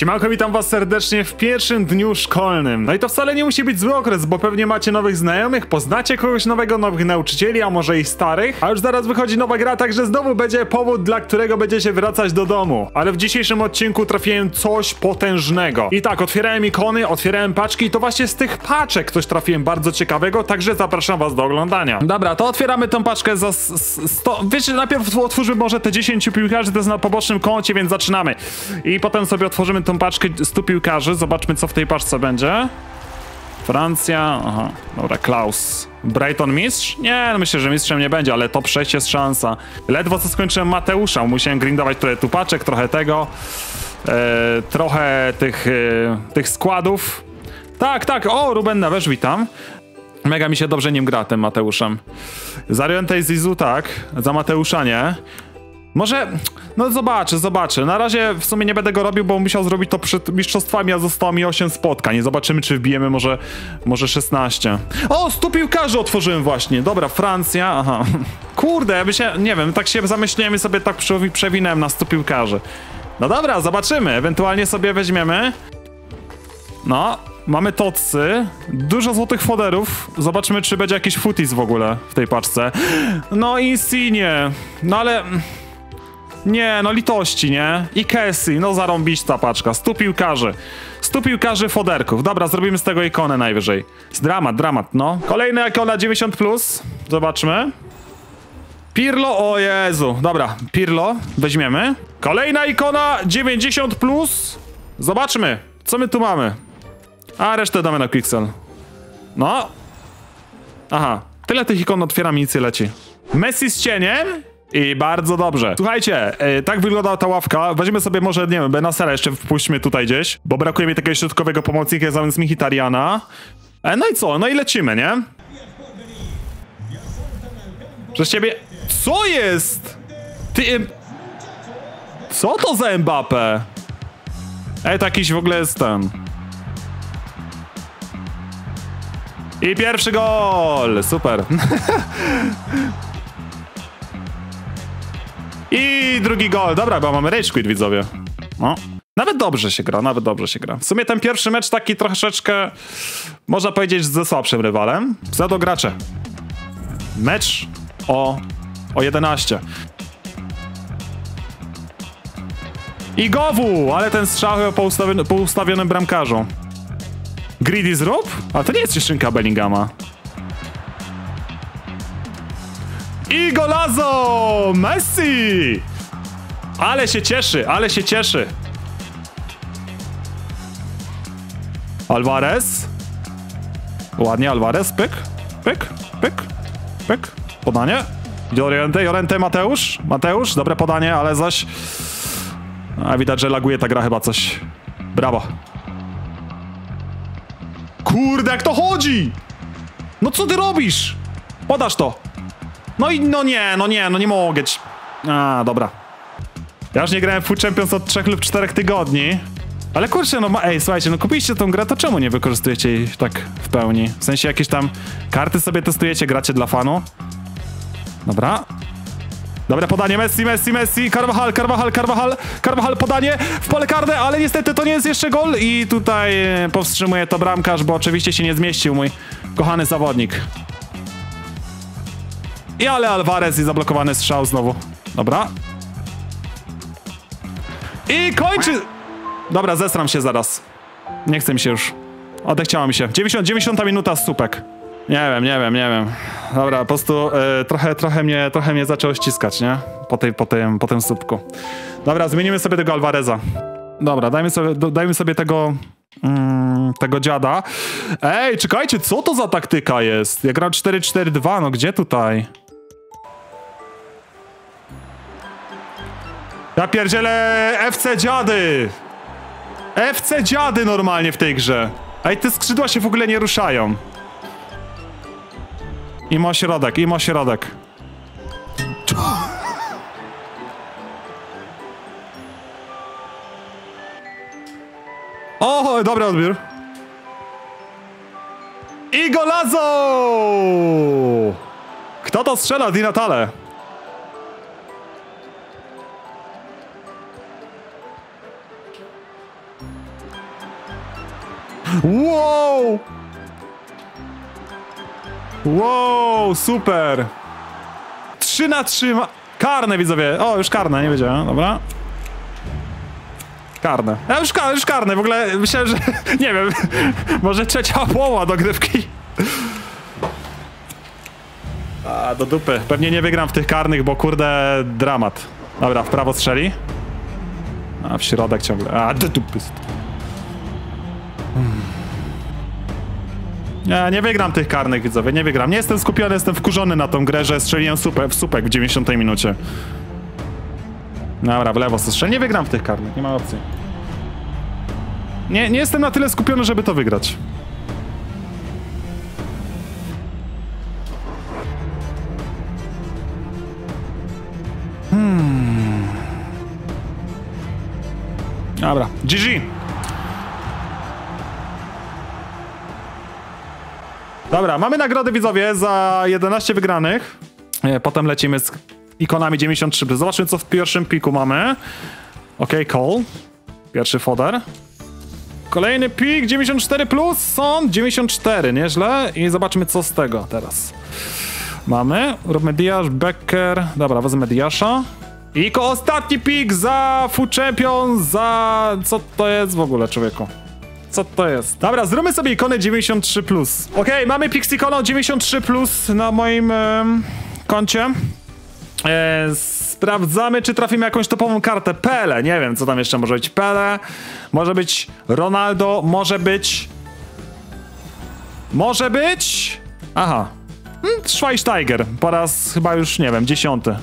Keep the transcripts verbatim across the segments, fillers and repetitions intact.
Siemanko, witam was serdecznie w pierwszym dniu szkolnym. No i to wcale nie musi być zły okres, bo pewnie macie nowych znajomych, poznacie kogoś nowego, nowych nauczycieli, a może i starych. A już zaraz wychodzi nowa gra, także znowu będzie powód, dla którego będziecie wracać do domu. Ale w dzisiejszym odcinku trafiłem coś potężnego. I tak, otwierałem ikony, otwierałem paczki i to właśnie z tych paczek coś trafiłem bardzo ciekawego, także zapraszam was do oglądania. Dobra, to otwieramy tą paczkę za sto... Wiecie, najpierw otwórzmy może te dziesięć piłkarzy, to jest na pobocznym koncie, więc zaczynamy. I potem sobie otworzymy tą paczkę stu piłkarzy, zobaczmy co w tej paczce będzie. Francja, aha, dobra, Klaus. Brighton mistrz? Nie, no myślę, że mistrzem nie będzie, ale top sześć jest szansa. Ledwo co skończyłem Mateusza, musiałem grindować trochę tu paczek, trochę tego. E, trochę tych, e, tych składów. Tak, tak, o, Ruben Neves, witam. Mega mi się dobrze nim gra tym Mateuszem. Za Rientej Zizu tak, za Mateusza nie. Może, no zobaczę, zobaczę. Na razie w sumie nie będę go robił, bo musiał zrobić to przed mistrzostwami, a zostało mi osiem spotkań. Zobaczymy, czy wbijemy może, może szesnaście. O, stu piłkarzy otworzyłem właśnie. Dobra, Francja, aha. Kurde, ja by się, nie wiem, tak się zamyśliłem i sobie tak przewinąłem na stu piłkarzy. No dobra, zobaczymy. Ewentualnie sobie weźmiemy. No, mamy tocy. Dużo złotych foderów. Zobaczmy, czy będzie jakiś footies w ogóle w tej paczce. No i Insigne. No ale... Nie, no litości, nie? I Kessie, no zarąbić ta paczka. stu piłkarzy. stu piłkarzy foderków. Dobra, zrobimy z tego ikonę najwyżej. Z dramat, dramat, no. Kolejna ikona dziewięćdziesiąt plus. Zobaczmy. Pirlo, o Jezu. Dobra, Pirlo, weźmiemy. Kolejna ikona dziewięćdziesiąt plus. Zobaczmy, co my tu mamy. A resztę damy na Pixel. No. Aha, tyle tych ikon otwieram i nic nie leci. Messi z cieniem. I bardzo dobrze. Słuchajcie, yy, tak wygląda ta ławka. Weźmy sobie może, nie wiem, Benacera jeszcze wpuśćmy tutaj gdzieś, bo brakuje mi takiego środkowego pomocnika zamiast Mkhitarjana. E, no i co? No i lecimy, nie? Przez ciebie... Co jest? Ty... Co to za Mbappé? Ej, to jakiś w ogóle jest ten... I pierwszy gol! Super. I drugi gol. Dobra, bo mamy rage quit, widzowie. No. Nawet dobrze się gra, nawet dobrze się gra. W sumie ten pierwszy mecz taki troszeczkę, można powiedzieć, ze słabszym rywalem. Za do gracze. Mecz o, o jedenaście. I Gowu, ale ten strzał chyba po, ustawion po ustawionym bramkarzu. Greedy zrób? A to nie jest cieszynka Bellingama. I golazo! Messi! Ale się cieszy, ale się cieszy. Alvarez. Ładnie Alvarez, pyk, pyk, pyk, pyk. Podanie. Llorente, Llorente, Mateusz. Mateusz, dobre podanie, ale zaś... A widać, że laguje ta gra chyba coś. Brawo. Kurde, jak to chodzi! No co ty robisz? Podasz to. No i no nie, no nie, no nie mogę ci. A, dobra. Ja już nie grałem w Food Champions od trzech lub czterech tygodni. Ale kurczę, no ma... Ej, słuchajcie, no kupiliście tą grę, to czemu nie wykorzystujecie jej tak w pełni? W sensie jakieś tam karty sobie testujecie, gracie dla fanu? Dobra. Dobre podanie, Messi, Messi, Messi, Carvajal, Carvajal, Carvajal, Carvajal, podanie w pole karne, ale niestety to nie jest jeszcze gol i tutaj powstrzymuje to bramkarz, bo oczywiście się nie zmieścił mój kochany zawodnik. I ale Alvarez i zablokowany strzał znowu. Dobra. I kończy... Dobra, zesram się zaraz. Nie chce mi się już. Odechciała mi się. dziewięćdziesiąta dziewięćdziesiąta minuta z supek. Nie wiem, nie wiem, nie wiem. Dobra, po prostu y, trochę, trochę, mnie, trochę mnie zaczęło ściskać, nie? Po, tej, po, tym, po tym słupku. Dobra, zmienimy sobie tego Alvareza. Dobra, dajmy sobie, do, dajmy sobie tego... Mm, tego dziada. Ej, czekajcie, co to za taktyka jest? Ja gram cztery cztery dwa, no gdzie tutaj? Ja pierdzielę F C dziady! F C dziady normalnie w tej grze. Ej, te skrzydła się w ogóle nie ruszają. Imo środek, imo środek. O, dobry odbiór. I golazo! Kto to strzela? Di Natale. Wow! Wow, super! trzy na trzy ma... Karne, widzowie. O, już karne, nie wiedziałem, dobra. Karne. Ja już, kar już karne, w ogóle myślałem, że... Nie wiem, może trzecia połowa dogrywki. A, do dupy. Pewnie nie wygram w tych karnych, bo kurde, dramat. Dobra, w prawo strzeli. A, w środek ciągle. A, do dupy. Hmm. Nie, nie wygram tych karnych, widzowie, nie wygram. Nie jestem skupiony, jestem wkurzony na tą grę, że strzeliłem supę, w supek w dziewięćdziesiątej minucie. Dobra, w lewo strzeli. Nie wygram w tych karnych, nie ma opcji. Nie, nie jestem na tyle skupiony, żeby to wygrać. Hmm. Dobra, G G. Dobra, mamy nagrody, widzowie, za jedenaście wygranych. Potem lecimy z ikonami dziewięćdziesiąt trzy. Zobaczmy, co w pierwszym piku mamy. Ok, call. Pierwszy foder. Kolejny pik, dziewięćdziesiąt cztery plus, sąd, dziewięćdziesiąt cztery, nieźle. I zobaczmy, co z tego teraz. Mamy, róbmy Diasz, Becker. Dobra, wezmę Diasza. I ostatni pik za Food Champion, za... Co to jest w ogóle, człowieku? Co to jest? Dobra, zróbmy sobie ikonę dziewięćdziesiąt trzy plus. Okej, okay, mamy pik z ikoną dziewięćdziesiąt trzy plus na moim e, koncie. E, sprawdzamy, czy trafimy jakąś topową kartę. Pele, nie wiem, co tam jeszcze może być. Pele, może być Ronaldo, może być... Może być... Aha. Hmm, Schweinsteiger, po raz chyba już, nie wiem, dziesiąty.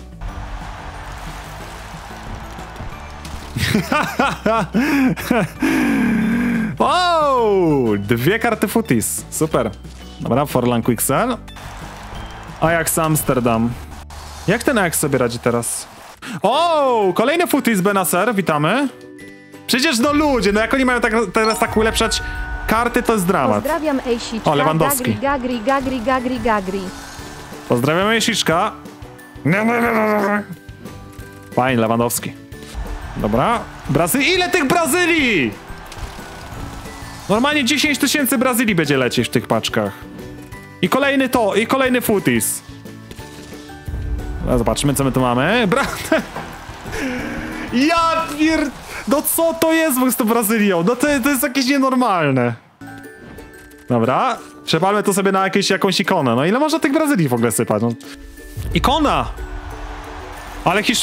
Wow! Dwie karty footies. Super. Dobra, Forlan Quicksell. Ajax Amsterdam. Jak ten Ajax sobie radzi teraz? O! Kolejny footies Benacer, witamy. Przecież no ludzie, no jak oni mają tak, teraz tak ulepszać karty, to jest dramat. Pozdrawiam Ejsiczka. O, Lewandowski. Gagri, gagri, gagri, gagri. Pozdrawiam Ejsiczka. Fajnie, Lewandowski. Dobra. Brazy... Ile tych Brazylii? Normalnie dziesięć tysięcy Brazylii będzie lecieć w tych paczkach. I kolejny to, i kolejny footies. Zobaczmy, co my tu mamy. Bra... Ja pier... No co to jest z tą Brazylią? No to, to jest jakieś nienormalne. Dobra. Przepalmy to sobie na jakieś, jakąś ikonę. No ile można tych Brazylii w ogóle sypać? No. Ikona! Ale hisz...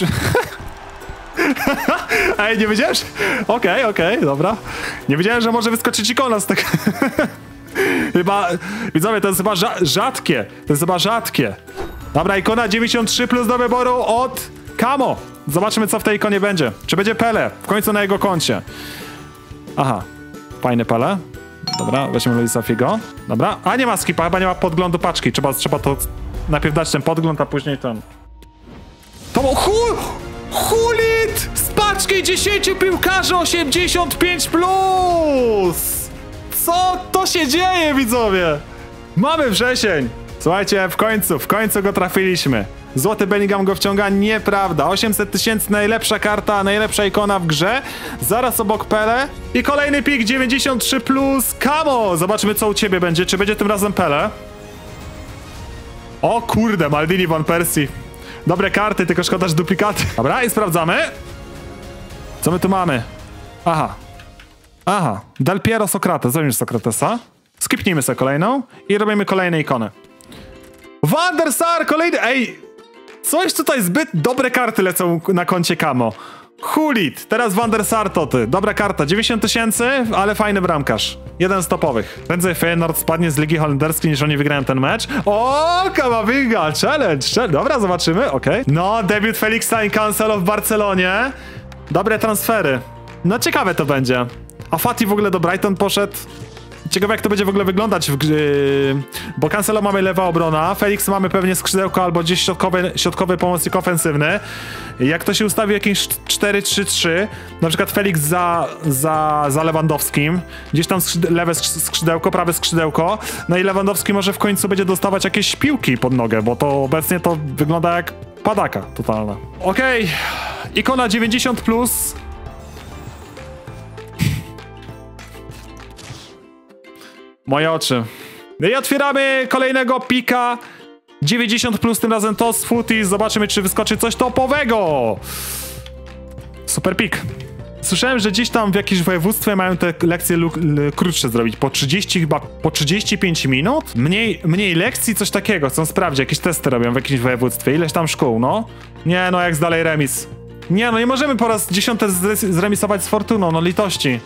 Ej, nie wiedziałem, że... Okej, okay, okej, okay, dobra. Nie wiedziałem, że może wyskoczyć ikona z tego... Chyba... Widzowie, to jest chyba rza rzadkie. To jest chyba rzadkie. Dobra, ikona dziewięćdziesiąt trzy plus do wyboru od Camo. Zobaczmy, co w tej ikonie będzie. Czy będzie Pele? W końcu na jego koncie. Aha. Fajny Pele. Dobra, weźmy Luisa Figo. Dobra. A nie ma skipa, chyba nie ma podglądu paczki. Trzeba, trzeba to najpierw dać ten podgląd, a później ten... To był... Hul! Hulit! Z paczki dziesięciu piłkarzy osiemdziesiąt pięć plus! Co to się dzieje, widzowie? Mamy wrzesień. Słuchajcie, w końcu, w końcu go trafiliśmy. Złoty Bellingham go wciąga, nieprawda. osiemset tysięcy, najlepsza karta, najlepsza ikona w grze. Zaraz obok Pele. I kolejny pik dziewięćdziesiąt trzy plus. Camo! Zobaczmy, co u ciebie będzie. Czy będzie tym razem Pele? O kurde, Maldini, Van Persie. Dobre karty, tylko szkoda, że duplikaty. Dobra, i sprawdzamy. Co my tu mamy? Aha. Aha. Del Piero Sokrates. Zamiast Sokratesa. Skipnijmy sobie kolejną i robimy kolejne ikony. Van der Sar, kolejny... Ej! Coś tutaj zbyt dobre karty lecą na koncie Camo. Hulit. Teraz Van der Sar to ty. Dobra karta. dziewięćdziesiąt tysięcy, ale fajny bramkarz. Jeden z topowych. Prędzej Feyenoord spadnie z Ligi Holenderskiej, niż oni wygrają ten mecz. O, Camavinga! Challenge! challenge. Dobra, zobaczymy. Okej. Okay. No, debiut Felixa i Cancelo w Barcelonie. Dobre transfery. No, ciekawe to będzie. A Fati w ogóle do Brighton poszedł. Ciekawe, jak to będzie w ogóle wyglądać w grze, bo Cancelo mamy lewa obrona, Felix mamy pewnie skrzydełko albo gdzieś środkowy, środkowy pomocnik ofensywny. Jak to się ustawi jakieś cztery trzy trzy, na przykład Felix za, za, za Lewandowskim, gdzieś tam skrzyd lewe skrzydełko, prawe skrzydełko, no i Lewandowski może w końcu będzie dostawać jakieś piłki pod nogę, bo to obecnie to wygląda jak padaka totalna. Okej, okay. Ikona dziewięćdziesiąt plus. Moje oczy. No i otwieramy kolejnego pika. dziewięćdziesiąt plus, tym razem Toast Food i zobaczymy, czy wyskoczy coś topowego. Super pik. Słyszałem, że gdzieś tam w jakimś województwie mają te lekcje krótsze zrobić. Po trzydzieści chyba, po trzydzieści pięć minut? Mniej, mniej lekcji, coś takiego. Chcą sprawdzić, jakieś testy robią w jakimś województwie. Ileś tam szkół, no. Nie, no jak dalej remis. Nie, no nie możemy po raz dziesiąty zremisować z Fortuną, no litości.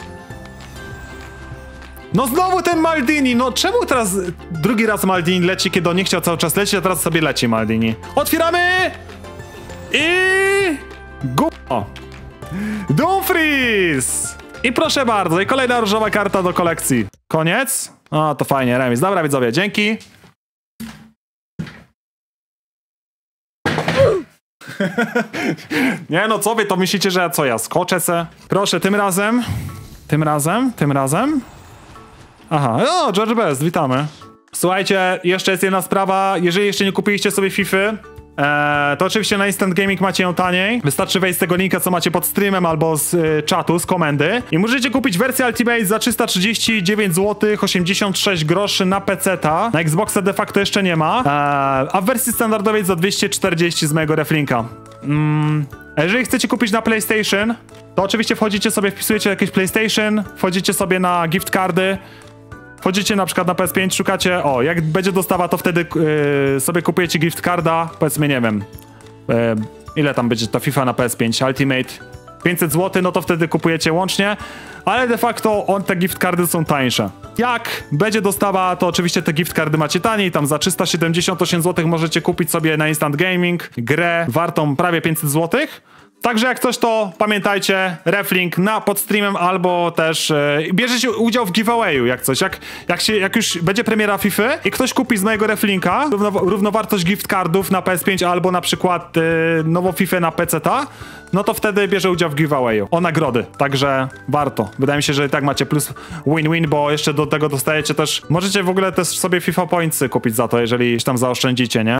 No znowu ten Maldini, no czemu teraz drugi raz Maldini leci, kiedy on nie chciał cały czas lecieć, a teraz sobie leci Maldini. Otwieramy! I... Gówno. Dumfries! I proszę bardzo, i kolejna różowa karta do kolekcji. Koniec? O, to fajnie, remis. Dobra, widzowie, dzięki. Nie no, co wy to myślicie, że co ja skoczę se? Proszę, tym razem, tym razem, tym razem. Aha, o, George Best, witamy. Słuchajcie, jeszcze jest jedna sprawa, jeżeli jeszcze nie kupiliście sobie FIFA, Eee, to oczywiście na Instant Gaming macie ją taniej. Wystarczy wejść z tego linka, co macie pod streamem albo z y, czatu, z komendy. I możecie kupić wersję Ultimate za trzysta trzydzieści dziewięć złotych osiemdziesiąt sześć groszy na peceta. Na Xboxa de facto jeszcze nie ma. Eee, a w wersji standardowej za dwieście czterdzieści z mojego reflinka. Mm, a jeżeli chcecie kupić na PlayStation, to oczywiście wchodzicie sobie, wpisujecie jakieś PlayStation, wchodzicie sobie na gift cardy. Wchodzicie na przykład na P S pięć, szukacie, o, jak będzie dostawa, to wtedy yy, sobie kupujecie gift carda, powiedzmy, nie wiem, yy, ile tam będzie ta FIFA na P S pięć, Ultimate, pięćset złotych, no to wtedy kupujecie łącznie, ale de facto on, te gift cardy są tańsze. Jak będzie dostawa, to oczywiście te gift cardy macie taniej, tam za trzysta siedemdziesiąt osiem złotych możecie kupić sobie na Instant Gaming grę wartą prawie pięćset złotych. Także jak coś, to pamiętajcie, reflink na pod streamem albo też yy, bierzecie udział w giveawayu, jak coś. Jak, jak, się, jak już będzie premiera FIFA i ktoś kupi z mojego reflinka równo, równowartość gift cardów na P S pięć albo na przykład yy, nową FIFA na peceta, no to wtedy bierze udział w giveawayu o nagrody. Także warto. Wydaje mi się, że i tak macie plus win-win, bo jeszcze do tego dostajecie też, możecie w ogóle też sobie FIFA Pointsy kupić za to, jeżeli tam zaoszczędzicie, nie?